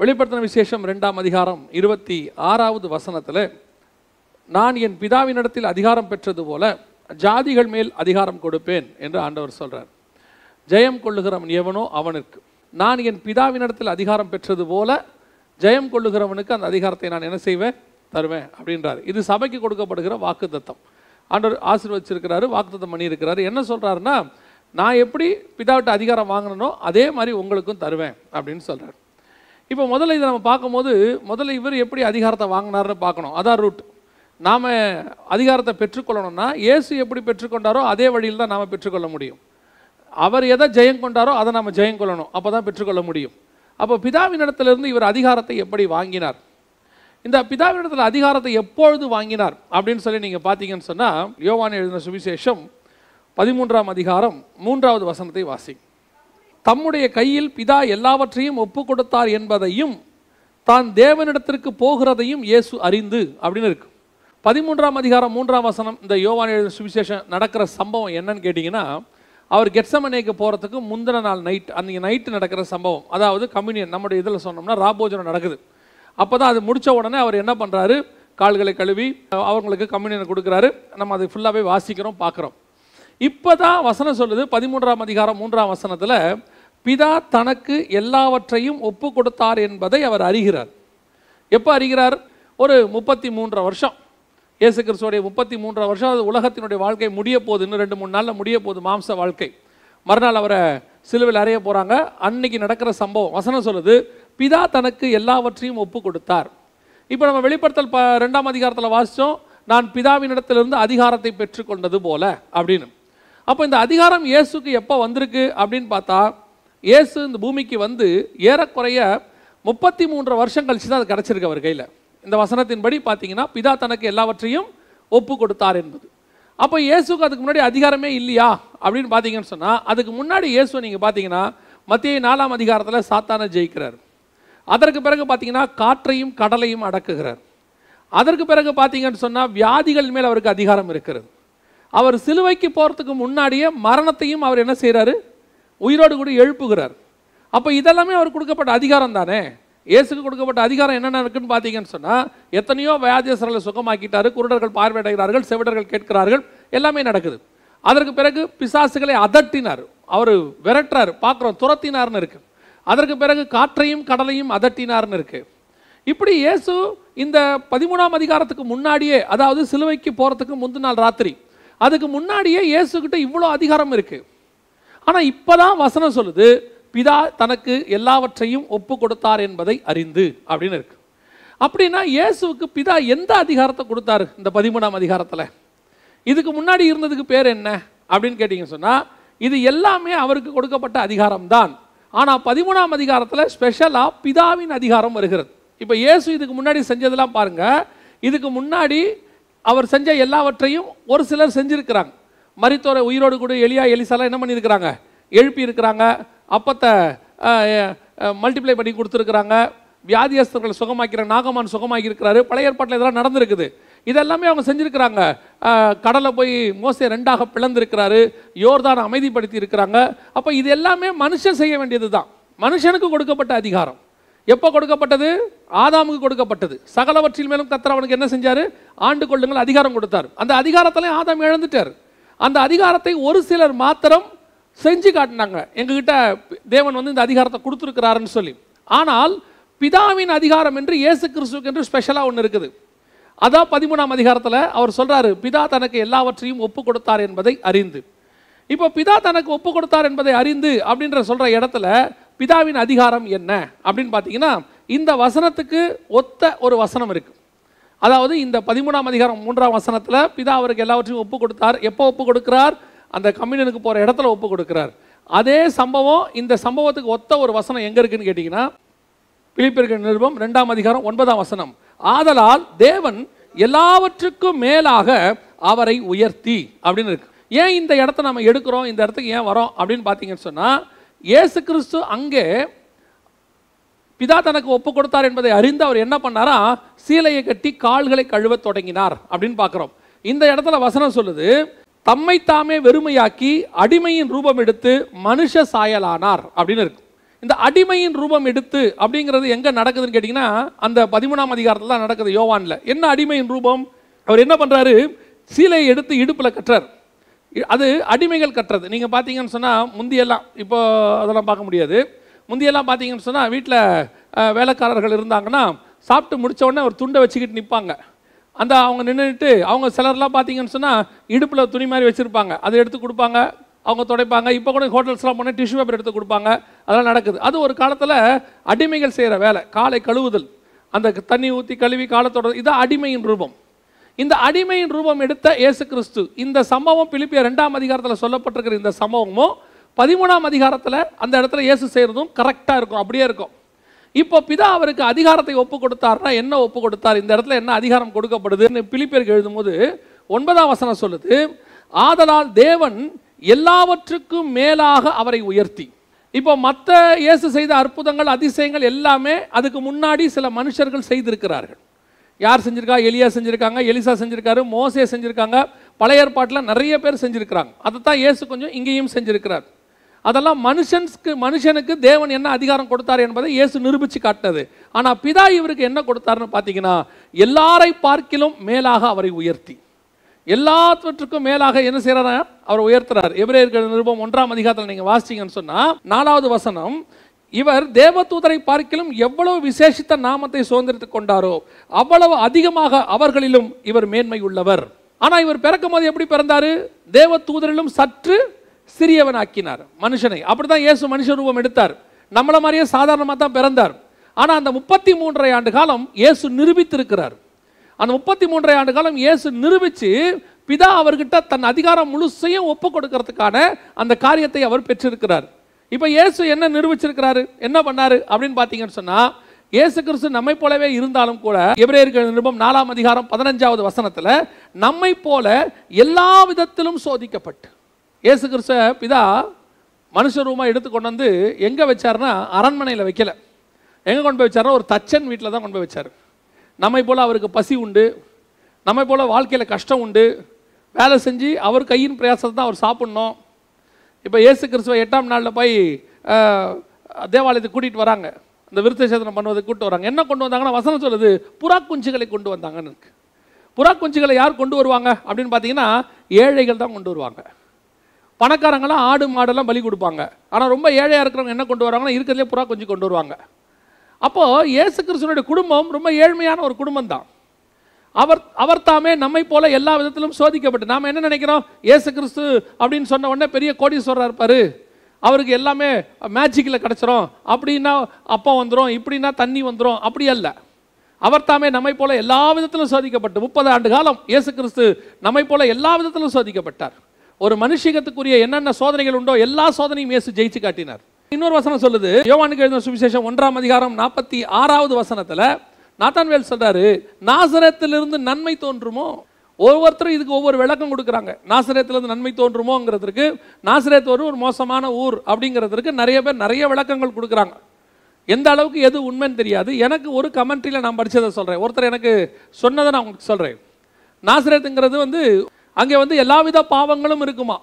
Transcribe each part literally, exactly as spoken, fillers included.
வெளிப்படுத்தின விசேஷம் ரெண்டாம் அதிகாரம் இருபத்தி ஆறாவது வசனத்தில், நான் என் பிதாவினிடத்தில் அதிகாரம் பெற்றது போல ஜாதிகள் மேல் அதிகாரம் கொடுப்பேன் என்று ஆண்டவர் சொல்கிறார். ஜெயம் கொள்ளுகிறவன் எவனோ அவனுக்கு, நான் என் பிதாவினிடத்தில் அதிகாரம் பெற்றது போல ஜெயம் கொள்ளுகிறவனுக்கு அந்த அதிகாரத்தை நான் என்ன செய்வேன், தருவேன் அப்படின்றார். இது சபைக்கு கொடுக்கப்படுகிற வாக்குத்தத்தம். ஆண்டவர் ஆசீர்வதிச்சிருக்கிறாரு, வாக்குத்தத்தம் பண்ணியிருக்கிறாரு. என்ன சொல்கிறாருன்னா, நான் எப்படி பிதாவிட்ட அதிகாரம் வாங்கினனோ அதே மாதிரி உங்களுக்கும் தருவேன் அப்படின்னு சொல்கிறார். இப்போ முதல்ல இதை நம்ம பார்க்கும்போது, முதல்ல இவர் எப்படி அதிகாரத்தை வாங்கினார்னு பார்க்கணும். அதான் ரூட். நாம் அதிகாரத்தை பெற்றுக்கொள்ளணும்னா இயேசு எப்படி பெற்றுக்கொண்டாரோ அதே வழியில் தான் நாம் பெற்றுக்கொள்ள முடியும். அவர் எதை ஜெயம் கொண்டாரோ அதை நாம் ஜெயம் கொள்ளணும், அப்போ தான் பெற்றுக்கொள்ள முடியும். அப்போ பிதாவினிடத்திலிருந்து இவர் அதிகாரத்தை எப்படி வாங்கினார், இந்த பிதாவினிடத்தில் அதிகாரத்தை எப்பொழுது வாங்கினார் அப்படின்னு சொல்லி நீங்கள் பார்த்தீங்கன்னு சொன்னால், யோவான் எழுதின சுவிசேஷம் பதிமூன்றாம் அதிகாரம் மூன்றாவது வசனத்தை வாசி. தம்முடைய கையில் பிதா எல்லாவற்றையும் ஒப்பு கொடுத்தார் என்பதையும் தான் தேவனிடத்திற்கு போகிறதையும் இயேசு அறிந்து அப்படின்னு இருக்கு. பதிமூன்றாம் அதிகாரம் மூன்றாம் வசனம் இந்த யோவான் எழுதின சுவிசேஷம் நடக்கிற சம்பவம் என்னன்னு கேட்டிங்கன்னா, அவர் கெட்சமனேக்கு போகிறதுக்கு முந்தின நாள் நைட், அன்றைக்கி நைட்டு நடக்கிற சம்பவம். அதாவது கம்யூனியன், நம்முடைய இதில் சொன்னோம்னா ராபோஜனம் நடக்குது. அப்போ தான் அது முடித்த உடனே அவர் என்ன பண்ணுறாரு, கால்களை கழுவி அவங்களுக்கு கம்யூனியனை கொடுக்குறாரு. நம்ம அதை ஃபுல்லாகவே வாசிக்கிறோம், பார்க்குறோம். இப்போ தான் வசனம் சொல்லுது, பதிமூன்றாம் அதிகாரம் மூன்றாம் வசனத்தில், பிதா தனக்கு எல்லாவற்றையும் ஒப்பு கொடுத்தார் என்பதை அவர் அறிகிறார். எப்போ அறிகிறார்? ஒரு முப்பத்தி மூன்றரை வருஷம், இயேசு கிறிஸ்துவோடைய முப்பத்தி மூன்றரை வருஷம், அது உலகத்தினுடைய வாழ்க்கை முடிய போகுது. இன்னும் ரெண்டு மூணு நாளில் முடிய போகுது மாம்ச வாழ்க்கை. மறுநாள் அவரை சிலுவையில் அறைய போகிறாங்க. அன்னைக்கு நடக்கிற சம்பவம் வசனம் சொல்லுது, பிதா தனக்கு எல்லாவற்றையும் ஒப்பு கொடுத்தார். இப்போ நம்ம வெளிப்படுத்தல் ப ரெண்டாம் அதிகாரத்தில் வாசித்தோம், நான் பிதாவினிடத்திலிருந்து அதிகாரத்தை பெற்றுக்கொண்டது போல அப்படின்னு. அப்போ இந்த அதிகாரம் இயேசுக்கு எப்போ வந்திருக்கு அப்படின்னு பார்த்தா, இயேசு இந்த பூமிக்கு வந்து ஏறக்குறைய முப்பத்தி மூன்று வருஷம் கழிச்சு தான் அது கிடச்சிருக்கு அவர் கையில். இந்த வசனத்தின்படி பார்த்தீங்கன்னா, பிதா தனக்கு எல்லாவற்றையும் ஒப்பு கொடுத்தார் என்பது. அப்போ இயேசுக்கு அதுக்கு முன்னாடி அதிகாரமே இல்லையா அப்படின்னு பார்த்தீங்கன்னு சொன்னால், அதுக்கு முன்னாடி இயேசுவை நீங்கள் பார்த்தீங்கன்னா மத்திய நாலாம் அதிகாரத்தில் சாத்தானை ஜெயிக்கிறார். அதற்கு பிறகு பார்த்தீங்கன்னா காற்றையும் கடலையும் அடக்குகிறார். அதற்கு பிறகு பார்த்தீங்கன்னு சொன்னால் வியாதிகள் மேல் அவருக்கு அதிகாரம் இருக்கிறது. அவர் சிலுவைக்கு போகிறதுக்கு முன்னாடியே மரணத்தையும் அவர் என்ன செய்கிறாரு, உயிரோடு கூட எழுப்புகிறார். அப்போ இதெல்லாமே அவர் கொடுக்கப்பட்ட அதிகாரம் தானே. இயேசுக்கு கொடுக்கப்பட்ட அதிகாரம் என்னென்ன இருக்குன்னு பார்த்தீங்கன்னு சொன்னால், எத்தனையோ வியாதியஸ்தர்களை சுகமாக்கிட்டாரு, குருடர்கள் பார்வையடைகிறார்கள், செவிடர்கள் கேட்கிறார்கள், எல்லாமே நடக்குது. அதற்கு பிறகு பிசாசுகளை அதட்டினார், அவர் விரட்டுறார், பார்க்குறோம், துரத்தினார்னு இருக்கு. அதற்கு பிறகு காற்றையும் கடலையும் அதட்டினார்னு இருக்கு. இப்படி இயேசு இந்த பதிமூணாம் அதிகாரத்துக்கு முன்னாடியே, அதாவது சிலுவைக்கு போகிறதுக்கு முந்தின நாள் ராத்திரி, அதுக்கு முன்னாடியே இயேசுக்கிட்ட இவ்வளோ அதிகாரம் இருக்கு. ஆனால் இப்போதான் வசனம் சொல்லுது, பிதா தனக்கு எல்லாவற்றையும் ஒப்பு கொடுத்தார் என்பதை அறிந்து அப்படின்னு இருக்கு. அப்படின்னா இயேசுவுக்கு பிதா எந்த அதிகாரத்தை கொடுத்தாரு இந்த பதிமூணாம் அதிகாரத்தில்? இதுக்கு முன்னாடி இருந்ததுக்கு பேர் என்ன அப்படின்னு கேட்டிங்கன்னு சொன்னால், இது எல்லாமே அவருக்கு கொடுக்கப்பட்ட அதிகாரம் தான். ஆனால் பதிமூணாம் அதிகாரத்தில் ஸ்பெஷலாக பிதாவின் அதிகாரம் வருகிறது. இப்போ இயேசு இதுக்கு முன்னாடி செஞ்சதெல்லாம் பாருங்கள். இதுக்கு முன்னாடி அவர் செஞ்ச எல்லாவற்றையும் ஒரு சிலர் செஞ்சுருக்கிறாங்க. மரித்தோரை உயிரோடு கூட எலியா எலிசாலாம் என்ன பண்ணியிருக்கிறாங்க, எழுப்பி இருக்கிறாங்க. அப்பத்தை மல்டிப்ளை பண்ணி கொடுத்துருக்குறாங்க. வியாதியஸ்தர்களை சுகமாக்கிறாங்க, நாகமான் சுகமாக்கி இருக்கிறாரு. பழைய ஏற்பாட்டில் இதெல்லாம் நடந்திருக்குது. இதெல்லாமே அவங்க செஞ்சுருக்கிறாங்க. கடலை போய் மோசே ரெண்டாக பிளந்திருக்கிறாரு, யோர்தானை அமைதிப்படுத்தி இருக்கிறாங்க. அப்போ இது எல்லாமே மனுஷன் செய்ய வேண்டியது தான். மனுஷனுக்கு கொடுக்கப்பட்ட அதிகாரம். எப்போ கொடுக்கப்பட்டது? ஆதாமுக்கு கொடுக்கப்பட்டது. சகலவற்றில் மேலும் கர்த்தர் அவனுக்கு என்ன செஞ்சார்? ஆண்டு கொள்ளுங்கள் அதிகாரம் கொடுத்தார். அந்த அதிகாரத்திலே ஆதாம் இழந்துட்டார். அந்த அதிகாரத்தை ஒரு சிலர் மாத்திரம் செஞ்சு காட்டினாங்க, எங்ககிட்ட தேவன் வந்து இந்த அதிகாரத்தை கொடுத்துருக்கிறாருன்னு சொல்லி. ஆனால் பிதாவின் அதிகாரம் என்று இயேசு கிறிஸ்துவுக்கு என்று ஸ்பெஷலாக ஒன்று இருக்குது. அதான் பதிமூணாம் அதிகாரத்தில் அவர் சொல்கிறாரு, பிதா தனக்கு எல்லாவற்றையும் ஒப்பு கொடுத்தார் என்பதை அறிந்து. இப்போ பிதா தனக்கு ஒப்பு கொடுத்தார் என்பதை அறிந்து அப்படின்ற சொல்கிற இடத்துல பிதாவின் அதிகாரம் என்ன அப்படின்னு பார்த்தீங்கன்னா, இந்த வசனத்துக்கு ஒத்த ஒரு வசனம் இருக்குது. அதாவது இந்த பதிமூணாம் அதிகாரம் மூன்றாம் வசனத்தில் பிதா அவருக்கு எல்லாவற்றையும் ஒப்பு கொடுத்தார். எப்போ ஒப்பு கொடுக்கிறார்? அந்த கம்யூனியனுக்கு போகிற இடத்துல ஒப்பு கொடுக்கிறார். அதே சம்பவம், இந்த சம்பவத்துக்கு ஒத்த ஒரு வசனம் எங்கே இருக்குன்னு கேட்டிங்கன்னா, பிலிப்பியர் நிருபம் ரெண்டாம் அதிகாரம் ஒன்பதாம் வசனம். ஆதலால் தேவன் எல்லாவற்றுக்கும் மேலாக அவரை உயர்த்தி அப்படின்னு இருக்கு. ஏன் இந்த இடத்த நம்ம எடுக்கிறோம், இந்த இடத்துக்கு ஏன் வரோம் அப்படின்னு பார்த்தீங்கன்னு சொன்னால், இயேசு கிறிஸ்து அங்கே பிதா தனக்கு ஒப்பு கொடுத்தார் என்பதை அறிந்து அவர் என்ன பண்ணாரா, சீலையை கட்டி கால்களை கழுவ தொடங்கினார் அப்படின்னு பார்க்குறோம். இந்த இடத்துல வசனம் சொல்லுது, தம்மை தாமே வெறுமையாக்கி அடிமையின் ரூபம் எடுத்து மனுஷ சாயலானார் அப்படின்னு இருக்கு. இந்த அடிமையின் ரூபம் எடுத்து அப்படிங்கிறது எங்கே நடக்குதுன்னு கேட்டிங்கன்னா அந்த பதிமூணாம் அதிகாரத்தில் தான் நடக்குது யோவானில். என்ன அடிமையின் ரூபம்? அவர் என்ன பண்ணுறாரு, சீலையை எடுத்து இடுப்பில் கட்டுறார். அது அடிமைகள் கட்டுறது. நீங்கள் பார்த்தீங்கன்னு சொன்னால் முந்தியெல்லாம், இப்போ அதெல்லாம் பார்க்க முடியாது, முந்தியெல்லாம் பார்த்தீங்கன்னு சொன்னால் வீட்டில் வேலைக்காரர்கள் இருந்தாங்கன்னா சாப்பிட்டு முடித்த உடனே ஒரு துண்டை வச்சுக்கிட்டு நிற்பாங்க. அந்த அவங்க நின்றுட்டு அவங்க சிலர்லாம் பார்த்தீங்கன்னு சொன்னால் இடுப்பில் துணி மாதிரி வச்சுருப்பாங்க, அதை எடுத்து கொடுப்பாங்க, அவங்க துடைப்பாங்க. இப்போ கூட ஹோட்டல்ஸ்லாம் போனால் டிஷ்யூ பேப்பர் எடுத்து கொடுப்பாங்க, அதெல்லாம் நடக்குது. அது ஒரு காலத்தில் அடிமைகள் செய்கிற வேலை, காலை கழுவுதல், அந்த தண்ணி ஊற்றி கழுவி காலத்தோட, இது அடிமையின் ரூபம். இந்த அடிமையின் ரூபம் எடுத்த இயேசு கிறிஸ்து, இந்த சம்பவம் பிலிப்பியர் ரெண்டாம் அதிகாரத்தில் சொல்லப்பட்டிருக்கிற இந்த சம்பவமும் பதிமூணாம் அதிகாரத்தில் அந்த இடத்துல இயேசு செய்கிறதும் கரெக்டாக இருக்கும், அப்படியே இருக்கும். இப்போ பிதா அவருக்கு அதிகாரத்தை ஒப்பு கொடுத்தாருன்னா என்ன ஒப்பு கொடுத்தார், இந்த இடத்துல என்ன அதிகாரம் கொடுக்கப்படுதுன்னு பிலிப்பியருக்கு எழுதும்போது ஒன்பதாம் வசனம் சொல்லுது, ஆதலால் தேவன் எல்லாவற்றுக்கும் மேலாக அவரை உயர்த்தி. இப்போ மற்ற இயேசு செய்த அற்புதங்கள் அதிசயங்கள் எல்லாமே அதுக்கு முன்னாடி சில மனுஷர்கள் செய்திருக்கிறார்கள். யார் செஞ்சிருக்கா? எலியா செஞ்சிருக்காங்க, எலிசா செஞ்சிருக்காரு, மோசே செஞ்சிருக்காங்க, பழைய ஏற்பாட்டில் நிறைய பேர் செஞ்சிருக்கிறாங்க. அதைத்தான் இயேசு கொஞ்சம் இங்கேயும் செஞ்சிருக்கிறார். அதெல்லாம் மனுஷனுக்கு மனுஷனுக்கு தேவன் என்ன அதிகாரம் கொடுத்தார் என்பதை இயேசு நிரூபித்து காட்டினது. ஆனால் பிதா இவருக்கு என்ன கொடுத்தாருன்னு பார்த்தீங்கன்னா, எல்லாரை பார்க்கிலும் மேலாக அவரை உயர்த்தி, எல்லாவற்றுக்கும் மேலாக என்ன செய்யறாரு, அவர் உயர்த்துறார். எபிரேயர்கள் நிருபம் ஒன்றாம் அதிகாரத்தில் நீங்கள் வாசிச்சீங்கன்னு சொன்னால் நாலாவது வசனம், இவர் தேவதூதரை பார்க்கிலும் எவ்வளவு விசேஷித்த நாமத்தை சுதந்திரித்துக் கொண்டாரோ அவ்வளவு அதிகமாக அவர்களிலும் இவர் மேன்மை உள்ளவர். ஆனால் இவர் பிறக்கும் போது எப்படி பிறந்தாரு? தேவதூதரிலும் சற்று சிறியவன் ஆக்கினார் மனுஷனை. அப்படிதான் இயேசு மனுஷ ரூபம் எடுத்தார், நம்மள மாதிரியே சாதாரணமாக தான் பிறந்தார். ஆனால் அந்த முப்பத்தி மூன்றரை ஆண்டு காலம் இயேசு நிரூபித்திருக்கிறார். அந்த முப்பத்தி மூன்றரை ஆண்டு காலம் இயேசு நிரூபித்து பிதா அவர்கிட்ட தன் அதிகாரம் முழுசையும் ஒப்பு கொடுக்கறதுக்கான அந்த காரியத்தை அவர் பெற்றிருக்கிறார். இப்போ இயேசு என்ன நிரூபிச்சிருக்கிறாரு, என்ன பண்ணாரு அப்படின்னு பார்த்தீங்கன்னு சொன்னால், இயேசு கிறிஸ்து நம்மை போலவே இருந்தாலும் கூட எபிரேயர்கள் நிருபம் நாலாம் அதிகாரம் பதினஞ்சாவது வசனத்தில் நம்மை போல எல்லா விதத்திலும் சோதிக்கப்பட்டு, இயேசு கிறிஸ்து பிதா மனுஷ ரூபமாக எடுத்து கொண்டு வந்து எங்கே வச்சாருன்னா அரண்மனையில் வைக்கல. எங்கே கொண்டு போய் வச்சாருன்னா ஒரு தச்சன் வீட்டில் தான் கொண்டு போய் வச்சார். நம்மை போல் அவருக்கு பசி உண்டு, நம்மை போல் வாழ்க்கையில் கஷ்டம் உண்டு, வேலை செஞ்சு அவர் கையின் பிரயாசத்தை தான் அவர் சாப்பிட்ணும். இப்போ இயேசு கிறிஸ்துவ எட்டாம் நாளில் போய் தேவாலயத்துக்கு கூட்டிகிட்டு வராங்க, இந்த விருத்த சேதனம் பண்ணுவதை கூப்பிட்டு வராங்க. என்ன கொண்டு வந்தாங்கன்னா வசனம் சொல்லுது, புறா குஞ்சுகளை கொண்டு வந்தாங்கன்னு இருக்கு. புறா குஞ்சுகளை யார் கொண்டு வருவாங்க அப்படின்னு பார்த்தீங்கன்னா ஏழைகள் தான் கொண்டு வருவாங்க. பணக்காரங்களாம் ஆடு மாடெல்லாம் பலி கொடுப்பாங்க. ஆனால் ரொம்ப ஏழையாக இருக்கிறவங்க என்ன கொண்டு வராங்கன்னா இருக்கிறதுலே புறா குஞ்சு கொண்டு வருவாங்க. அப்போது இயேசு கிறிஸ்துவனுடைய குடும்பம் ரொம்ப ஏழ்மையான ஒரு குடும்பம் தான். அவர் அவர் தாமே நம்மை போல எல்லா விதத்திலும் சோதிக்கப்பட்டு, நாம் என்ன நினைக்கிறோம், இயேசு கிறிஸ்து அப்படின்னு சொன்ன உடனே பெரிய கோடீஸ்வரராக இருப்பார், அவருக்கு எல்லாமே மேஜிக்கில் கிடச்சிரும், அப்படின்னா அப்பம் வந்துடும், இப்படின்னா தண்ணி வந்துடும், அப்படி அல்ல. அவர் தாமே நம்மை போல எல்லா விதத்திலும் சோதிக்கப்பட்டு முப்பது ஆண்டு காலம் இயேசு கிறிஸ்து நம்மை போல எல்லா விதத்திலும் சோதிக்கப்பட்டார். ஒரு மனுஷிகத்துக்குரிய என்னென்ன சோதனைகள் உண்டோ எல்லா சோதனையும் இயேசு ஜெயிச்சு காட்டினார். இன்னொரு வசனம் சொல்லுது, யோவானுக்கு எழுதின சுவிசேஷம் ஒன்றாம் அதிகாரம் நாற்பத்தி ஆறாவது வசனத்தில் நாத்தான்வேல் சொல்றாரு, நாசரேத்திலிருந்து நன்மை தோன்றுமோ. ஒவ்வொருத்தரும் இதுக்கு ஒவ்வொரு விளக்கம் கொடுக்குறாங்க. நாசரேத்திலிருந்து நன்மை தோன்றுமோங்கிறதுக்கு, நாசரேத் ஒரு ஒரு மோசமான ஊர் அப்படிங்கிறதுக்கு நிறைய பேர் நிறைய விளக்கங்கள் கொடுக்குறாங்க. எந்த அளவுக்கு எது உண்மைன்னு தெரியாது. எனக்கு ஒரு கமெண்ட்ரியில் நான் படித்ததை சொல்கிறேன். ஒருத்தர் எனக்கு சொன்னதை நான் உங்களுக்கு சொல்கிறேன். நாசரேத்துங்கிறது வந்து அங்கே வந்து எல்லாவித பாவங்களும் இருக்குமா.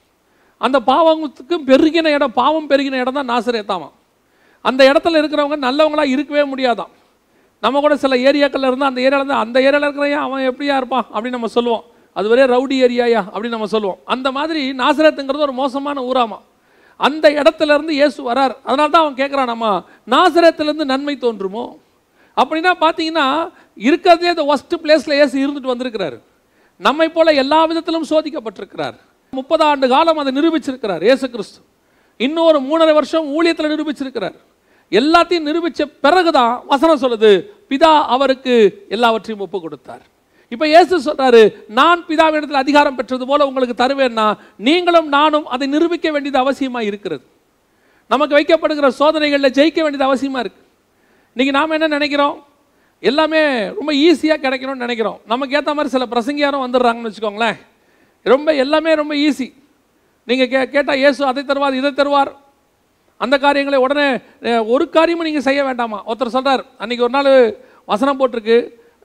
அந்த பாவத்துக்கும் பெருகின இடம், பாவம் பெருகின இடம் தான் நாசரேத்தாமா. அந்த இடத்துல இருக்கிறவங்க நல்லவங்களாக இருக்கவே முடியாதான். நம்ம கூட சில ஏரியாக்களில் இருந்தால் அந்த ஏரியாவில் இருந்தால் அந்த ஏரியாவில் இருக்கிறையா அவன் எப்படியா இருப்பான் அப்படின்னு நம்ம சொல்லுவோம். அது ஒரே ரவுடி ஏரியாயா அப்படின்னு நம்ம சொல்லுவோம். அந்த மாதிரி நாசரேத்துங்கிறது ஒரு மோசமான ஊராமா. அந்த இடத்துல இருந்து இயேசு வரார். அதனால தான் அவன் கேட்குறான், நம்ம நாசரேத்திலேருந்து நன்மை தோன்றுமோ அப்படின்னா பார்த்தீங்கன்னா இருக்கிறதே அந்த ஒஸ்ட் பிளேஸில் இயேசு இருந்துட்டு வந்திருக்கிறாரு. நம்மை போல எல்லா விதத்திலும் சோதிக்கப்பட்டிருக்கிறார். முப்பது ஆண்டு காலம் அதை நிரூபிச்சிருக்கிறார் இயேசு கிறிஸ்து. இன்னொரு மூணரை வருஷம் ஊழியத்தில் நிரூபிச்சிருக்கிறார். எல்லாத்தையும் நிரூபித்த பிறகுதான் வசனம் சொல்லுது, பிதா அவருக்கு எல்லாவற்றையும் ஒப்பு கொடுத்தார். இப்போ இயேசு சொல்றாரு, நான் பிதாவிடத்தில் அதிகாரம் பெற்றது போல உங்களுக்கு தருவேன்னா நீங்களும் நானும் அதை நிரூபிக்க வேண்டியது அவசியமாக இருக்கிறது. நமக்கு வைக்கப்படுகிற சோதனைகளில் ஜெயிக்க வேண்டியது அவசியமாக இருக்கு. இன்னைக்கு நாம் என்ன நினைக்கிறோம், எல்லாமே ரொம்ப ஈஸியாக கிடைக்கணும்னு நினைக்கிறோம். நமக்கு ஏற்ற மாதிரி சில பிரசங்கியாரும் வந்துடுறாங்கன்னு வச்சுக்கோங்களேன். ரொம்ப எல்லாமே ரொம்ப ஈஸி. நீங்கள் கே கேட்டால் இயேசு அதை தருவார், இதை தருவார், அந்த காரியங்களை உடனே ஒரு காரியமும் நீங்கள் செய்ய வேண்டாமா. ஒருத்தர் சொல்கிறார், அன்றைக்கி ஒரு நாள் வசனம் போட்டிருக்கு,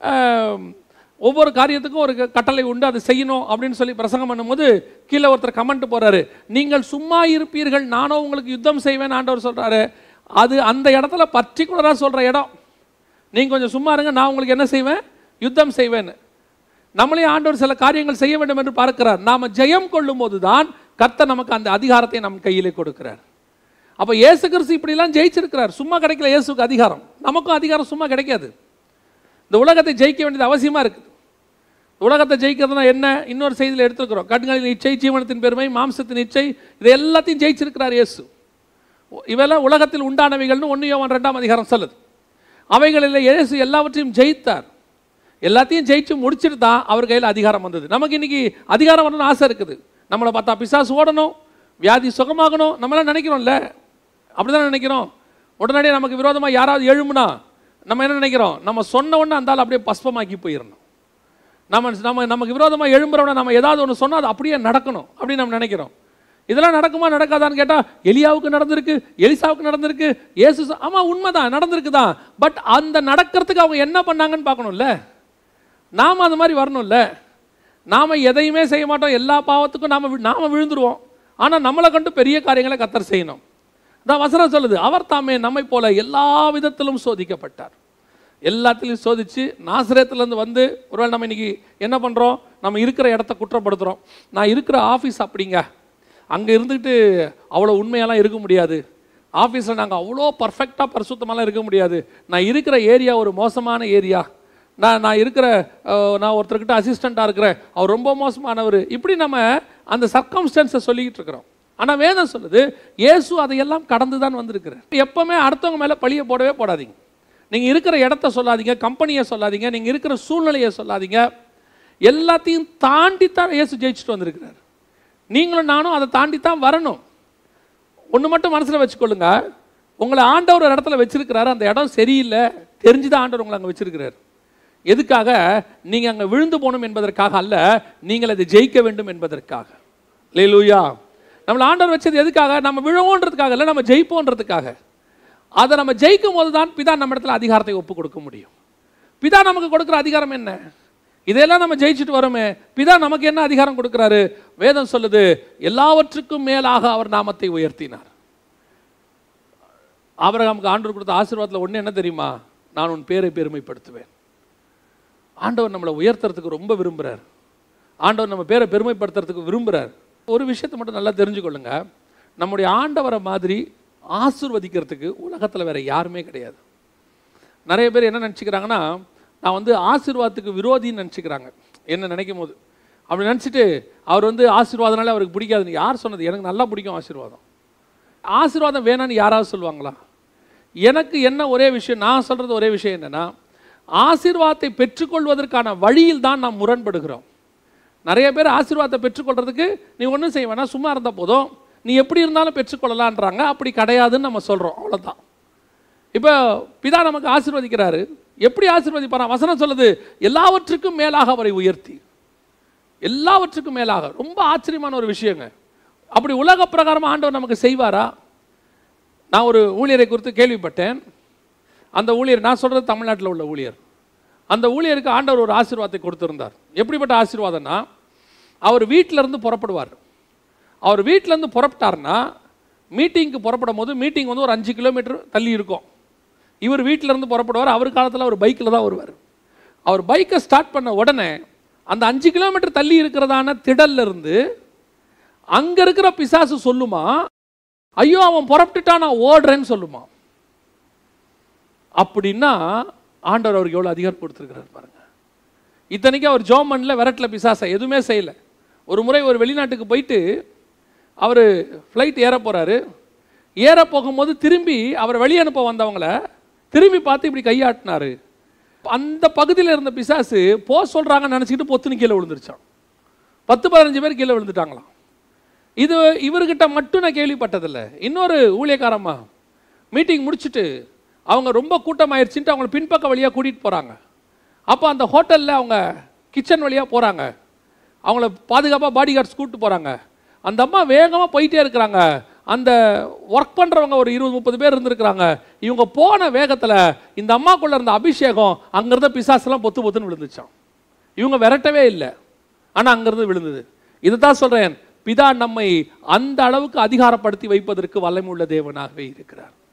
ஒவ்வொரு காரியத்துக்கும் ஒரு கட்டளை உண்டு, அது செய்யணும் அப்படின்னு சொல்லி பிரசங்கம் பண்ணும்போது கீழே ஒருத்தர் கமெண்ட் போகிறாரு, நீங்கள் சும்மா இருப்பீர்கள், நானும் உங்களுக்கு யுத்தம் செய்வேன் ஆண்டவர் சொல்கிறாரு. அது அந்த இடத்துல பர்டிகுலராக சொல்கிற இடம். நீங்கள் கொஞ்சம் சும்மா இருங்க, நான் உங்களுக்கு என்ன செய்வேன், யுத்தம் செய்வேன்னு. நம்மளே ஆண்டவர் சில காரியங்கள் செய்ய வேண்டும் என்று பார்க்கிறார். நாம் ஜெயம் கொள்ளும் போது தான் கர்த்தர் நமக்கு அந்த அதிகாரத்தை நம் கையிலே கொடுக்கிறார். அப்போ இயேசு கிறிஸ்து இப்படிலாம் ஜெயிச்சிருக்கிறார். சும்மா கிடைக்கல இயேசுக்கு அதிகாரம், நமக்கும் அதிகாரம் சும்மா கிடைக்காது. இந்த உலகத்தை ஜெயிக்க வேண்டியது அவசியமாக இருக்குது. உலகத்தை ஜெயிக்கிறதுனா என்ன, இன்னொரு செய்தியில் எடுத்துருக்கிறோம். கண்களின் இச்சை, ஜீவனத்தின் பெருமை, மாம்சத்தின் இச்சை, இது எல்லாத்தையும் ஜெயிச்சிருக்கிறார் இயேசு. இவெல்லாம் உலகத்தில் உண்டானவைகள்னு ஒன்று யோவான் ரெண்டாம் அதிகாரம் சொல்லுது. அவைகளில் இயேசு எல்லாவற்றையும் ஜெயித்தார். எல்லாத்தையும் ஜெயிச்சு முடிச்சுட்டு தான் அவர் கையில் அதிகாரம் வந்தது. நமக்கு இன்னைக்கு அதிகாரம் வரணும்னு ஆசை இருக்குது. நம்மளை பார்த்தா பிசாசு ஓடணும், வியாதி சுகமாகணும், நம்மளாம் நினைக்கிறோம்ல, அப்படி தான் நினைக்கிறோம். உடனடியே நமக்கு விரோதமாக யாராவது எழுமுனா நம்ம என்ன நினைக்கிறோம், நம்ம சொன்ன உடனே அந்த ஆள் அப்படியே பஸ்பமாக்கி போயிடணும். நம்ம நம்ம நமக்கு விரோதமாக எழும்புறவன நம்ம ஏதாவது ஒன்று சொன்னால் அது அப்படியே நடக்கணும் அப்படின்னு நம்ம நினைக்கிறோம். இதெல்லாம் நடக்குமா நடக்காதான்னு கேட்டால் எலியாவுக்கு நடந்திருக்கு, எலிசாவுக்கு நடந்திருக்கு, இயேசு ஆமாம் உண்மைதான் நடந்திருக்குதான். பட் அந்த நடக்கிறதுக்கு அவங்க என்ன பண்ணாங்கன்னு பார்க்கணும்ல. நாம் அது மாதிரி வரணும்ல. நாம் எதையுமே செய்ய மாட்டோம், எல்லா பாவத்துக்கும் நாம் நாம் விழுந்துருவோம். ஆனால் நம்மளை கண்டு பெரிய காரியங்களை கர்த்தர் செய்யணும். அதான் வசனம் சொல்லுது, அவர் தாமே நம்மை போல எல்லா விதத்திலும் சோதிக்கப்பட்டார். எல்லாத்திலையும் சோதிச்சு நாசரேத்துலேருந்து வந்து ஒருவேளை நம்ம இன்றைக்கி என்ன பண்ணுறோம், நம்ம இருக்கிற இடத்த குற்றப்படுத்துகிறோம். நான் இருக்கிற ஆஃபீஸ் அப்படிங்க, அங்கே இருந்துக்கிட்டு அவ்வளோ உண்மையெல்லாம் இருக்க முடியாது, ஆஃபீஸில் நாங்கள் அவ்வளோ பர்ஃபெக்டாக பரிசுத்தமாலாம் இருக்க முடியாது, நான் இருக்கிற ஏரியா ஒரு மோசமான ஏரியா, நான் நான் இருக்கிற நான் ஒருத்தர்கிட்ட அசிஸ்டண்ட்டாக இருக்கிறேன், அவர் ரொம்ப மோசமானவர், இப்படி நம்ம அந்த சர்க்கம்ஸ்டன்ஸை சொல்லிக்கிட்டு இருக்கிறோம். ஆனால் வேதம் சொல்லுது இயேசு அதையெல்லாம் கடந்து தான் வந்திருக்கிறார். எப்போவுமே அடுத்தவங்க மேலே பழியை போடவே போடாதீங்க. நீங்கள் இருக்கிற இடத்த சொல்லாதீங்க, கம்பெனியை சொல்லாதீங்க, நீங்கள் இருக்கிற சூழ்நிலையை சொல்லாதீங்க. எல்லாத்தையும் தாண்டித்தான் இயேசு ஜெயிச்சுட்டு வந்திருக்கிறார். நீங்களும் நானும் அதை தாண்டித்தான் வரணும். ஒன்று மட்டும் மனசில் வச்சுக்கொள்ளுங்க, உங்களை ஆண்டவர் ஒரு இடத்துல வச்சிருக்கிறாரு, அந்த இடம் சரியில்லை தெரிஞ்சுதான் ஆண்டவர் உங்களை அங்கே வச்சிருக்கிறார். எதுக்காக, நீங்கள் அங்கே விழுந்து போகணும் என்பதற்காக அல்ல, நீங்கள் அதை ஜெயிக்க வேண்டும் என்பதற்காக. அல்லேலூயா. நம்மளை ஆண்டவர் வச்சது எதுக்காக, நம்ம விழுவோன்றதுக்காக இல்லை, நம்ம ஜெயிப்போன்றதுக்காக. அதை நம்ம ஜெயிக்கும் போது தான் பிதா நம்ம இடத்துல அதிகாரத்தை ஒப்பு கொடுக்க முடியும். பிதா நமக்கு கொடுக்குற அதிகாரம் என்ன, இதெல்லாம் நம்ம ஜெயிச்சுட்டு வரோமே, பிதா நமக்கு என்ன அதிகாரம் கொடுக்குறாரு? வேதம் சொல்லுது எல்லாவற்றுக்கும் மேலாக அவர் நாமத்தை உயர்த்தினார். ஆபிரகாமுக்கு ஆண்டவர் கொடுத்த ஆசீர்வாதத்தில் ஒன்று என்ன தெரியுமா, நான் உன் பேரை பெருமைப்படுத்துவேன். ஆண்டவர் நம்மளை உயர்த்துறதுக்கு ரொம்ப விரும்புகிறார். ஆண்டவர் நம்ம பேரை பெருமைப்படுத்துறதுக்கு விரும்புகிறார். ஒரு விஷயத்தை மட்டும் நல்லா தெரிஞ்சுக்கொள்ளுங்க, நம்முடைய ஆண்டவரை மாதிரி ஆசீர்வதிக்கிறதுக்கு உலகத்தில் வேறு யாருமே கிடையாது. நிறைய பேர் என்ன நினச்சிக்கிறாங்கன்னா, நான் வந்து ஆசீர்வாதத்துக்கு விரோதின்னு நினச்சிக்கிறாங்க. என்ன நினைக்கும் போது அப்படி நினச்சிட்டு அவர் வந்து ஆசீர்வாதனாலே அவருக்கு பிடிக்காதுன்னு. யார் சொன்னது? எனக்கு நல்லா பிடிக்கும் ஆசீர்வாதம். ஆசீர்வாதம் வேணான்னு யாராவது சொல்லுவாங்களா? எனக்கு என்ன ஒரே விஷயம், நான் சொல்கிறது ஒரே விஷயம் என்னென்னா, ஆசீர்வாதத்தை பெற்றுக்கொள்வதற்கான வழியில் தான் நாம் முரண்படுகிறோம். நிறைய பேர் ஆசீர்வாதத்தை பெற்றுக்கொள்றதுக்கு நீ ஒன்றும் செய்ய வேணா, சும்மா இருந்தால் போதும், நீ எப்படி இருந்தாலும் பெற்றுக்கொள்ளலான்றாங்க. அப்படி கிடையாதுன்னு நம்ம சொல்கிறோம், அவ்வளோதான். இப்போ பிதா நமக்கு ஆசீர்வதிக்கிறாரு. எப்படி ஆசீர்வதிப்பாரா? வசனம் சொல்லுது எல்லாவற்றுக்கும் மேலாக அவரை உயர்த்தி. எல்லாவற்றுக்கும் மேலாக. ரொம்ப ஆச்சரியமான ஒரு விஷயங்க. அப்படி உலக பிரகாரமாக ஆண்டவர் நமக்கு செய்வாரா? நான் ஒரு ஊழியரை குறித்து கேள்விப்பட்டேன். அந்த ஊழியர், நான் சொல்கிறது தமிழ்நாட்டில் உள்ள ஊழியர், அந்த ஊழியருக்கு ஆண்டவர் ஒரு ஆசீர்வாதத்தை கொடுத்துருந்தார். எப்படிப்பட்ட ஆசீர்வாதம்னா, அவர் வீட்டிலேருந்து புறப்படுவார். அவர் வீட்டிலேருந்து புறப்பட்டார்னா மீட்டிங்க்கு புறப்படும் போது, மீட்டிங் வந்து ஒரு அஞ்சு கிலோமீட்டர் தள்ளி இருக்கும். இவர் வீட்டிலேருந்து புறப்படுவார். அவர் காலத்தில் அவர் பைக்கில் தான் வருவார். அவர் பைக்கை ஸ்டார்ட் பண்ண உடனே அந்த அஞ்சு கிலோமீட்டர் தள்ளி இருக்கிறதான திடல்ல இருந்து அங்கே இருக்கிற பிசாசு சொல்லுமா, ஐயோ அவன் புறப்பட்டுட்டா நான் ஓடுறேன்னு சொல்லுமா. அப்படின்னா ஆண்டவர் அவருக்கு எவ்வளோ அதிகாரம் கொடுத்துருக்கிறார் பாருங்க. இத்தனைக்கு அவர் ஜோமனில் விரட்டில் பிசாசை எதுவுமே செய்யலை. ஒரு முறை ஒரு வெளிநாட்டுக்கு போயிட்டு அவர் ஃப்ளைட் ஏற போகிறாரு. ஏற போகும்போது திரும்பி அவர் வெளியே அனுப்ப வந்தவங்கள திரும்பி பார்த்து இப்படி கையாட்டினார். அந்த பகுதியில் இருந்த பிசாசு போ சொல்கிறாங்கன்னு நினச்சிக்கிட்டு பொத்துன்னு கீழே விழுந்துருச்சான். பத்து பதினஞ்சு பேர் கீழே விழுந்துட்டாங்களாம். இது இவர்கிட்ட மட்டும் நான் கேள்விப்பட்டதில்லை. இன்னொரு ஊழியக்காரம்மா மீட்டிங் முடிச்சுட்டு அவங்க ரொம்ப கூட்டமாயிருச்சுன்ட்டு அவங்கள பின்பக்க வழியாக கூட்டிகிட்டு போகிறாங்க. அப்போ அந்த ஹோட்டலில் அவங்க கிச்சன் வழியாக போகிறாங்க. அவங்கள பாதுகாப்பாக பாடி கார்ட்ஸ் கூப்பிட்டு போகிறாங்க. அந்த அம்மா வேகமாக போயிட்டே இருக்கிறாங்க. அந்த ஒர்க் பண்ணுறவங்க ஒரு இருபது முப்பது பேர் இருந்துருக்குறாங்க. இவங்க போன வேகத்தில் இந்த அம்மாக்குள்ளே இருந்த அபிஷேகம் அங்கேருந்த பிசாசெல்லாம் பொத்து பொத்துன்னு விழுந்துச்சான். இவங்க விரட்டவே இல்லை, ஆனால் அங்கேருந்து விழுந்தது. இதை தான் சொல்கிறேன், பிதா நம்மை அந்த அளவுக்கு அதிகாரப்படுத்தி வைப்பதற்கு வல்லமை உள்ள தேவனாகவே இருக்கிறார்.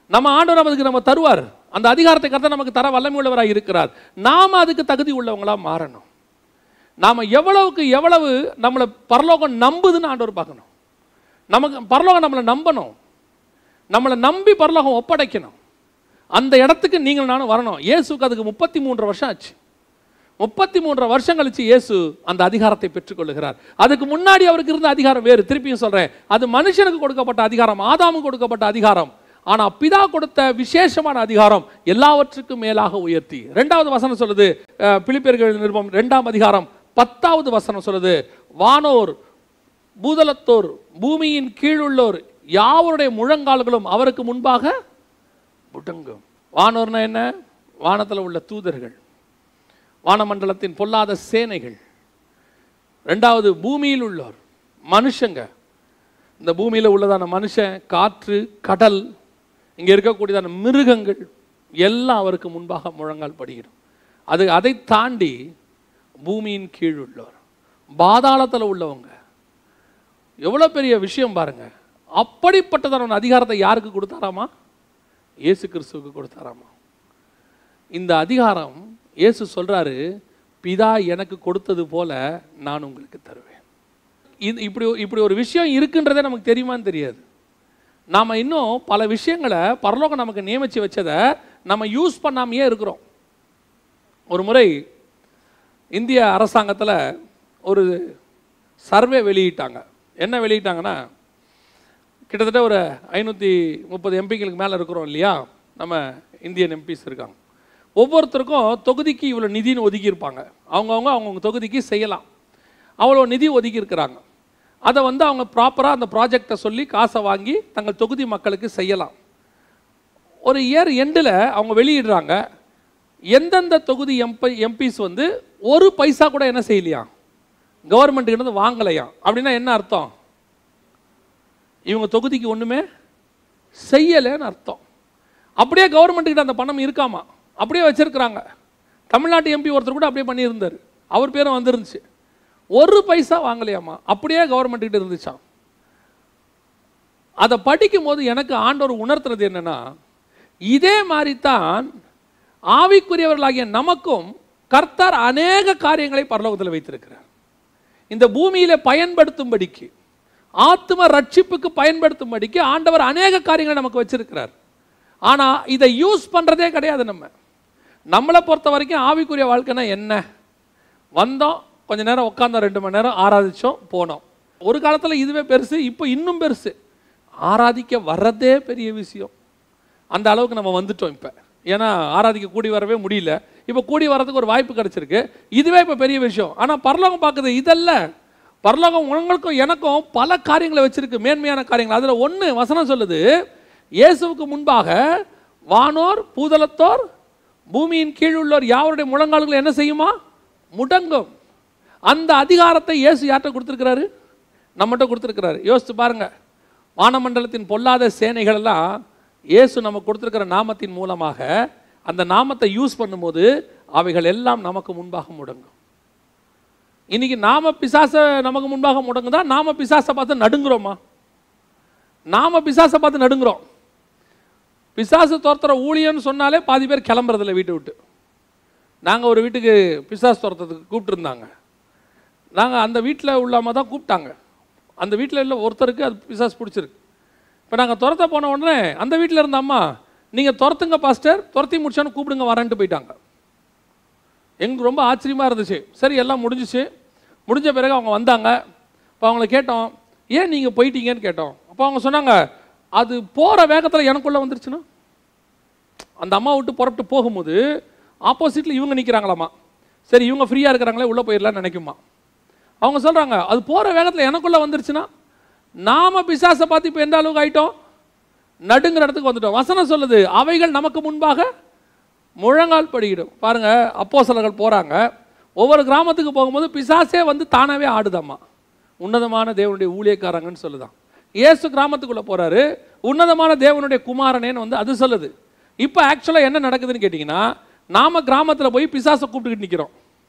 நம்ம ஆண்டவர் அதுக்கு நம்ம தருவார். அந்த அதிகாரத்தை கர்த்தர் நமக்கு தர வல்லமை உள்ளவராக இருக்கிறார். நாம் அதுக்கு தகுதி உள்ளவங்களா மாறணும். நாம் எவ்வளவுக்கு எவ்வளவு நம்மளை பரலோகம் நம்புதுன்னு ஆண்டவர் பார்க்கணும். நமக்கு பரலோகம் நம்மளை நம்பணும். நம்மளை நம்பி பரலோகம் ஒப்படைக்கணும். அந்த இடத்துக்கு நீங்கள் நானும் வரணும். இயேசுக்கு அதுக்கு முப்பத்தி மூன்று வருஷம் ஆச்சு. முப்பத்தி மூன்று வருஷம் கழிச்சு இயேசு அந்த அதிகாரத்தை பெற்றுக்கொள்ளுகிறார். அதுக்கு முன்னாடி அவருக்கு இருந்த அதிகாரம் வேறு. திருப்பியும் சொல்றேன், அது மனுஷனுக்கு கொடுக்கப்பட்ட அதிகாரம், ஆதாமுக்கு கொடுக்கப்பட்ட அதிகாரம். ஆனா பிதா கொடுத்த விசேஷமான அதிகாரம் எல்லாவற்றுக்கும் மேலாக உயர்த்தி. இரண்டாவது வசனம் சொல்லுது, பிலிப்பியர்கள் நிருபம் இரண்டாம் அதிகாரம் பத்தாவது வசனம் சொல்லுது, வானோர் பூதலத்தோர் பூமியின் கீழுள்ளோர் யாவருடைய முழங்கால்களும் அவருக்கு முன்பாக முடங்கும். வானோர்னா என்ன? வானத்தில் உள்ள தூதர்கள், வானமண்டலத்தின் பொல்லாத சேனைகள். ரெண்டாவது பூமியில் உள்ளோர் மனுஷங்க. இந்த பூமியில் உள்ளதான மனுஷன், காற்று, கடல், இங்கே இருக்கக்கூடியதான மிருகங்கள் எல்லாம் அவருக்கு முன்பாக முழங்கால் படியிடும். அது அதை தாண்டி பூமியின் கீழ் உள்ளோர், பாதாளத்தில் உள்ளவங்க. எவ்வளோ பெரிய விஷயம் பாருங்க. அப்படிப்பட்டதான அதிகாரத்தை யாருக்கு கொடுத்தாராமா? இயேசு கிறிஸ்துவுக்கு கொடுத்தாராமா. இந்த அதிகாரம் இயேசு சொல்றாரு, பிதா எனக்கு கொடுத்தது போல நான் உங்களுக்கு தருவேன். இது இப்படி இப்படி ஒரு விஷயம் இருக்குன்றதே நமக்கு தெரியுமான்னு தெரியாது. நாம் இன்னும் பல விஷயங்களை பரலோகம் நமக்கு நியமித்து வச்சதை நம்ம யூஸ் பண்ணாமையே இருக்கிறோம். ஒரு முறை இந்திய அரசாங்கத்தில் ஒரு சர்வே வெளியிட்டாங்க. என்ன வெளியிட்டாங்கன்னா, கிட்டத்தட்ட ஒரு ஐநூற்றி முப்பது எம்பிக்களுக்கு மேலே இருக்கிறோம் இல்லையா, நம்ம இந்தியன் எம்பிஸ் இருக்காங்க. ஒவ்வொருத்தருக்கும் தொகுதிக்கு இவ்வளோ நிதின்னு ஒதுக்கியிருப்பாங்க. அவங்கவுங்க அவங்கவுங்க தொகுதிக்கு செய்யலாம், அவ்வளோ நிதி ஒதுக்கி இருக்கிறாங்க. அதை வந்து அவங்க ப்ராப்பராக அந்த ப்ராஜெக்டை சொல்லி காசை வாங்கி தங்கள் தொகுதி மக்களுக்கு செய்யலாம். ஒரு இயர் எண்டில் அவங்க வெளியிடுறாங்க, எந்தெந்த தொகுதி எம்பி எம்பிஸ் வந்து ஒரு பைசா கூட என்ன செய்யலையா, கவர்மெண்ட்டுக்கிட்ட வாங்கலையா. அப்படின்னா என்ன அர்த்தம்? இவங்க தொகுதிக்கு ஒன்றுமே செய்யலைன்னு அர்த்தம். அப்படியே கவர்மெண்ட்டுக்கிட்ட அந்த பணம் இருக்காமா, அப்படியே வச்சிருக்கிறாங்க. தமிழ்நாட்டு எம்பி ஒருத்தர் கூட அப்படியே பண்ணியிருந்தார், அவர் பேரும் வந்துருந்துச்சு. ஒரு பைசா வாங்கலையாமா, அப்படியே கவர்மெண்ட்டுக்கிட்ட இருந்துச்சான். அதை படிக்கும் போது எனக்கு ஆண்டவர் உணர்த்துறது என்னன்னா, இதே மாதிரி தான் ஆவிக்குரியவர்களாகிய நமக்கும் கர்த்தர் அநேக காரியங்களை பரலோகத்தில் வைத்திருக்கிறார். இந்த பூமியில பயன்படுத்தும்படிக்கு, ஆத்ம ரட்சிப்புக்கு பயன்படுத்தும்படிக்கு ஆண்டவர் அநேக காரியங்களை நமக்கு வச்சிருக்கிறார். ஆனா இதை யூஸ் பண்றதே கிடையாது. நம்ம நம்மளை பொறுத்த வரைக்கும் ஆவிக்குரிய வாழ்க்கைனா என்ன? வந்தோம், கொஞ்ச நேரம் உட்காந்தோம், ரெண்டு மணி நேரம் ஆராதிச்சோம், போனோம். ஒரு காலத்தில் இதுவே பெருசு, இப்போ இன்னும் பெருசு. ஆராதிக்க வர்றதே பெரிய விஷயம். அந்த அளவுக்கு நம்ம வந்துட்டோம் இப்போ. ஏன்னா ஆராதிக்க கூடி வரவே முடியல, இப்போ கூடி வர்றதுக்கு ஒரு வாய்ப்பு கிடைச்சிருக்கு. இதுவே இப்போ பெரிய விஷயம். ஆனால் பரலோகம் பார்க்குது இதல்ல. பரலோகம் உங்களுக்கும் எனக்கும் பல காரியங்களை வச்சிருக்கு, மேன்மையான காரியங்கள். அதில் ஒன்று வசனம் சொல்லுது, இயேசுவுக்கு முன்பாக வானோர் பூதலத்தோர் பூமியின் கீழ் உள்ளோர் யாவருடைய முழங்கால்கள் என்ன செய்யுமா? முடங்கும். அந்த அதிகாரத்தை இயேசு யார்கிட்ட கொடுத்துருக்கிறாரு? நம்மகிட்ட கொடுத்துருக்கிறாரு. யோசித்து பாருங்க, வானமண்டலத்தின் பொல்லாத சேனைகள் எல்லாம் இயேசு நமக்கு கொடுத்துருக்கிற நாமத்தின் மூலமாக அந்த நாமத்தை யூஸ் பண்ணும்போது அவைகள் எல்லாம் நமக்கு முன்பாக முடங்கும். இன்னைக்கு நாம பிசாச நமக்கு முன்பாக முடங்குதா? நாம பிசாசை பார்த்து நடுங்குறோமா? நாம பிசாசை பார்த்து நடுங்குறோம். பிசாசு துரத்துற ஊழியன்னு சொன்னாலே பாதி பேர் கிளம்புறதில்ல வீட்டை விட்டு. நாங்கள் ஒரு வீட்டுக்கு பிசாசு துரத்துறதுக்கு கூப்பிட்டுருந்தாங்க. நாங்கள் அந்த வீட்டில் உள்ளாம தான் கூப்பிட்டாங்க. அந்த வீட்டில் இல்லை ஒருத்தருக்கு அது பிசாசு பிடிச்சிருக்கு. இப்போ நாங்கள் துரத்த போன உடனே அந்த வீட்டில் இருந்த அம்மா, நீங்கள் துரத்துங்க பாஸ்டர், துரத்தி முடிச்சான்னு கூப்பிடுங்க வரேன்ட்டு போயிட்டாங்க. எங்களுக்கு ரொம்ப ஆச்சரியமாக இருந்துச்சு. சரி, எல்லாம் முடிஞ்சிச்சு. முடிஞ்ச பிறகு அவங்க வந்தாங்க. இப்போ அவங்கள கேட்டோம், ஏன் நீங்கள் போயிட்டீங்கன்னு கேட்டோம். அப்போ அவங்க சொன்னாங்க, அது போகிற வேகத்தில் எனக்குள்ளே வந்துருச்சுன்னா. அந்த அம்மா விட்டு புறப்பட்டு போகும்போது ஆப்போசிட்டில் இவங்க நிற்கிறாங்களாம்மா. சரி, இவங்க ஃப்ரீயாக இருக்கிறாங்களே உள்ளே போயிடலான்னு நினைக்குமா. அவங்க சொல்கிறாங்க, அது போகிற வேகத்தில் எனக்குள்ளே வந்துருச்சுன்னா. நாம் பிசாசை பார்த்து இப்போ எந்த அளவுக்கு ஆகிட்டோம்? நடுங்கிற இடத்துக்கு வந்துட்டோம். வசனம் சொல்லுது, அவைகள் நமக்கு முன்பாக முழங்கால் படிக்கிடும். பாருங்க, அப்போஸ்தலர்கள் போகிறாங்க, ஒவ்வொரு கிராமத்துக்கு போகும்போது பிசாசே வந்து தானாகவே ஆடுதாம்மா. உன்னதமான தேவனுடைய ஊழியக்காரங்கன்னு சொல்லுதான். இயேசு கிராமத்துக்குள்ளே போகிறாரு, உன்னதமான தேவனுடைய குமாரனேன்னு வந்து அது சொல்லுது. இப்போ ஆக்சுவலாக என்ன நடக்குதுன்னு கேட்டிங்கன்னா, நாம் கிராமத்தில் போய் பிசாசை கூப்பிட்டுக்கிட்டு நிற்கிறோம்.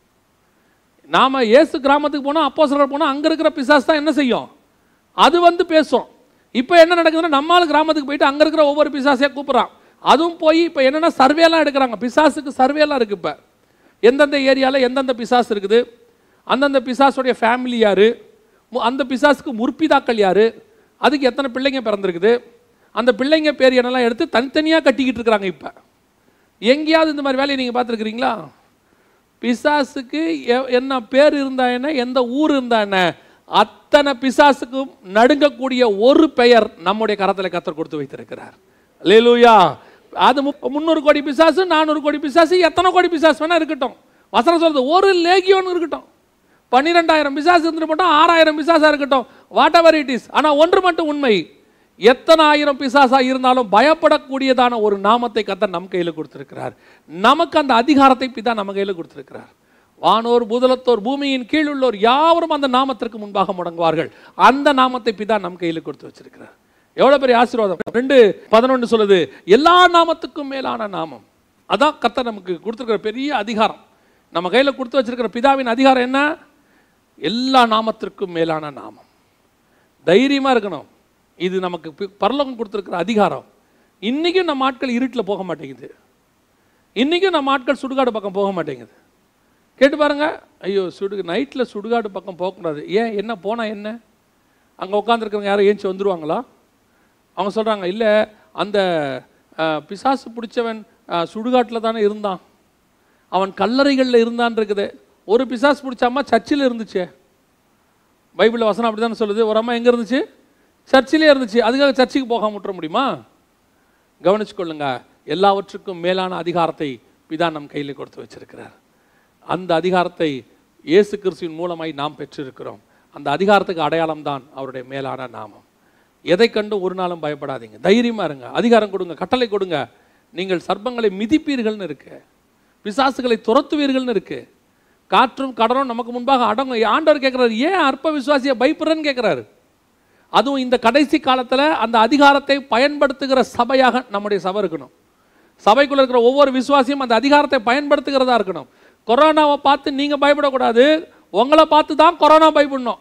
நாம் இயேசு கிராமத்துக்கு போனால், அப்போஸ்தலர்கள் போனால், அங்கே இருக்கிற பிசாசு தான் என்ன செய்யும்? அது வந்து பேசும். இப்போ என்ன நடக்குதுன்னா நம்மால் கிராமத்துக்கு போயிட்டு அங்கே இருக்கிற ஒவ்வொரு பிசாசையாக கூப்பிட்றான். அதுவும் போய் இப்போ என்னென்னா சர்வேலாம் எடுக்கிறாங்க. பிசாசுக்கு சர்வேலாம் இருக்குது. இப்போ எந்தெந்த ஏரியாவில் எந்தெந்த பிசாசு இருக்குது, அந்தந்த பிசாஸுடைய ஃபேமிலி யார், அந்த பிசாசுக்கு முற்பிதாக்கள் யார், அதுக்கு எத்தனை பிள்ளைங்க பிறந்திருக்குது, அந்த பிள்ளைங்க பேர் என்னெல்லாம் எடுத்து தனித்தனியாக கட்டிக்கிட்டு இருக்கிறாங்க. இப்போ எங்கேயாவது இந்த மாதிரி வேலையை நீங்கள் பார்த்துருக்குறீங்களா? பிசாசுக்கு என்ன பேர் இருந்தா என்ன, எந்த ஊர் இருந்தா என்ன, அத்தனை பிசாசுக்கும் நடுங்கக்கூடிய ஒரு பெயர் நம்முடைய கரத்தில் கர்த்தர் கொடுத்து வைத்திருக்கிறார். அல்லேலூயா. அது முந்நூறு கோடி பிசாசு, நானூறு கோடி பிசாசு, எத்தனை கோடி பிசாசு வேணா இருக்கட்டும். வசனம் சொல்றது ஒரு லேகியோன் இருக்கட்டும், பன்னிரெண்டாயிரம் பிசாசு இருந்துட்டு மட்டும் ஆறாயிரம் பிசாசா இருக்கட்டும், வாட் எவர் இட் இஸ். ஆனால் ஒன்று மட்டும் உண்மை, எத்தனை ஆயிரம் பிசாசா இருந்தாலும் பயப்படக்கூடியதான ஒரு நாமத்தை கர்த்தர் நம் கையில் கொடுத்திருக்கிறார். நமக்கு அந்த அதிகாரத்தை பிதா நம்ம கையில் கொடுத்திருக்கிறார். வானோர் பூதலத்தோர் பூமியின் கீழ் உள்ளோர் யாவரும் அந்த நாமத்திற்கு முன்பாக முடங்குவார்கள். அந்த நாமத்தை பிதா நம் கையில் கொடுத்து வச்சிருக்கிறார். எவ்வளவு பெரிய ஆசீர்வாதம். ரெண்டு பதினொன்று சொல்லுது, எல்லா நாமத்துக்கும் மேலான நாமம். அதான் கர்த்தர் நமக்கு கொடுத்திருக்கிற பெரிய அதிகாரம். நம்ம கையில் கொடுத்து வச்சிருக்கிற பிதாவின் அதிகாரம் என்ன? எல்லா நாமத்திற்கும் மேலான நாமம். தைரியமா இருக்கணும். இது நமக்கு பரலோகம் கொடுத்திருக்கிற அதிகாரம். இன்னைக்கும் நம்ம ஆட்கள் இருட்டில் போக மாட்டேங்குது. இன்னைக்கும் நம்ம ஆட்கள் சுடுகாடு பக்கம் போக மாட்டேங்குது. கேட்டு பாருங்க, ஐயோ சுடு நைட்டில் சுடுகாடு பக்கம் போகக்கூடாது. ஏன்? என்ன போனால் என்ன? அங்கே உட்காந்துருக்கிறவங்க யாரும் ஏஞ்சி வந்துடுவாங்களா? அவங்க சொல்கிறாங்க, இல்லை அந்த பிசாசு பிடிச்சவன் சுடுகாட்டில் தானே இருந்தான், அவன் கல்லறைகளில் இருந்தான் இருக்குது. ஒரு பிசாசு பிடிச்ச அம்மா சர்ச்சில் இருந்துச்சு. பைபிளில் வசனம் அப்படி தானே சொல்லுது. ஒரு அம்மா எங்கே இருந்துச்சு? சர்ச்சிலே இருந்துச்சு. அதுக்காக சர்ச்சுக்கு போகாம விட்டுற முடியுமா? கவனிச்சு கொள்ளுங்க. எல்லாவற்றுக்கும் மேலான அதிகாரத்தை பிதா நம் கையில் கொடுத்து வச்சிருக்கிறார். அந்த அதிகாரத்தை இயேசு கிறிஸ்துவின் மூலமாய் நாம் பெற்றிருக்கிறோம். அந்த அதிகாரத்துக்கு அடையாளம் தான் அவருடைய மேலான நாமம். எதை கண்டு ஒரு நாளும் பயப்படாதீங்க, தைரியமா இருங்க. அதிகாரம் கொடுங்க, கட்டளை கொடுங்க. நீங்கள் சர்ப்பங்களை மிதிப்பீர்கள்னு இருக்கு, பிசாசுகளை துரத்துவீர்கள்னு இருக்கு. காற்றும் கடலும் நமக்கு முன்பாக அடங்கும். ஆண்டவர் கேட்கிறாரு, ஏன் அற்ப விசுவாசியை பயப்படுறன்னு கேட்கிறாரு. அதுவும் இந்த கடைசி காலத்தில் அந்த அதிகாரத்தை பயன்படுத்துகிற சபையாக நம்முடைய சபை இருக்கணும். சபைக்குள்ள இருக்கிற ஒவ்வொரு விசுவாசியும் அந்த அதிகாரத்தை பயன்படுத்துகிறதா இருக்கணும். கொரோனாவை பார்த்து நீங்கள் பயப்படக்கூடாது, உங்களை பார்த்து தான் கொரோனா பயப்படணும்.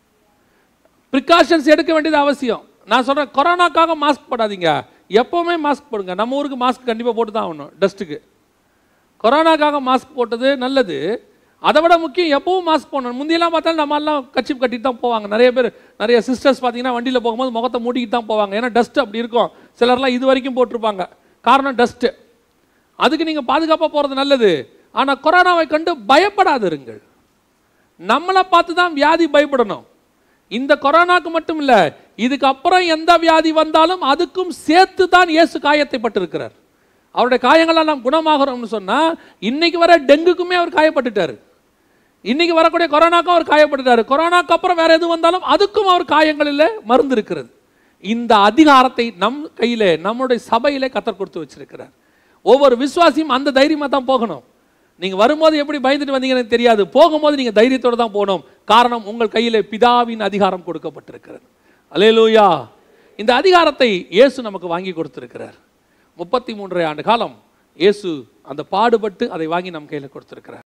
ப்ரிகாஷன்ஸ் எடுக்க வேண்டியது அவசியம். நான் சொல்கிறேன், கொரோனாக்காக மாஸ்க் போடாதீங்க, எப்போவுமே மாஸ்க் போடுங்க. நம்ம ஊருக்கு மாஸ்க் கண்டிப்பாக போட்டு தான் ஆகணும். டஸ்ட்டுக்கு கொரோனாக்காக மாஸ்க் போட்டது நல்லது. அதை விட முக்கியம் எப்பவும் மாஸ்க் போடணும். முந்தியெல்லாம் பார்த்தாலும் நம்மளாம் கட்சி கட்டிட்டு தான் போவாங்க. நிறைய பேர், நிறைய சிஸ்டர்ஸ் பார்த்தீங்கன்னா வண்டியில் போகும்போது முகத்தை மூடிக்கிட்டு தான் போவாங்க. ஏன்னா டஸ்ட் அப்படி இருக்கும். சிலர்லாம் இது வரைக்கும் போட்டிருப்பாங்க. காரணம் டஸ்ட்டு. அதுக்கு நீங்கள் பாதுகாப்பாக போகிறது நல்லது. ஆனால் கொரோனாவை கண்டு பயப்படாதிருங்கள். நம்மளை பார்த்து தான் வியாதி பயப்படணும். இந்த கொரோனாக்கு மட்டும் இல்லை, இதுக்கு அப்புறம் எந்த வியாதி வந்தாலும் அதுக்கும் சேர்த்து தான் இயேசு காயத்தை பட்டிருக்கிறார். அவருடைய காயங்களால் நாம் குணமாகிறோம்னு சொன்னால், இன்னைக்கு வர டெங்குக்குமே அவர் காயப்பட்டுட்டார், இன்னைக்கு வரக்கூடிய கொரோனாக்கும் அவர் காயப்பட்டுட்டார். கொரோனாக்கு அப்புறம் வேற எது வந்தாலும் அதுக்கும் அவர் காயங்களில் மருந்து இருக்கிறது. இந்த அதிகாரத்தை நம் கையிலே, நம்முடைய சபையிலே கர்த்தர் கொடுத்து வச்சிருக்கிறார். ஒவ்வொரு விசுவாசியும் அந்த தைரியமாக தான் போகணும். நீங்கள் வரும்போது எப்படி பயந்துட்டு வந்தீங்கன்னு தெரியாது, போகும்போது நீங்கள் தைரியத்தோடு தான் போகணும். காரணம், உங்கள் கையிலே பிதாவின் அதிகாரம் கொடுக்கப்பட்டிருக்கிறது. அல்லேலூயா. இந்த அதிகாரத்தை இயேசு நமக்கு வாங்கி கொடுத்திருக்கிறார். முப்பத்தி மூன்றரை ஆண்டு காலம் இயேசு அந்த பாடுபட்டு அதை வாங்கி நம் கையில் கொடுத்திருக்கிறார்.